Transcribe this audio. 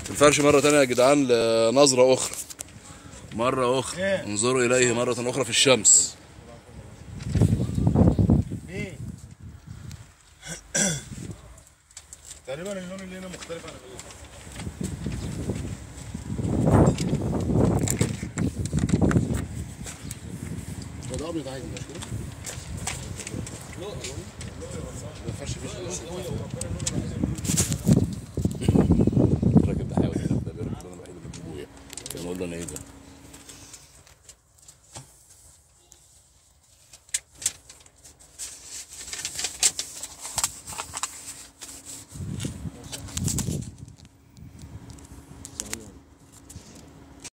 الفرش مرة تانية يا جدعان لنظرة أخرى، مرة أخرى انظروا إليه مرة أخرى في الشمس. تقريبا اللون اللي هنا مختلف عن ده ابيض عادي مش كده؟ ده فرش الراجل ده حاول ينام، ده بيركب، انا الوحيد اللي بجيبه. كان بقول له انا ايه ده؟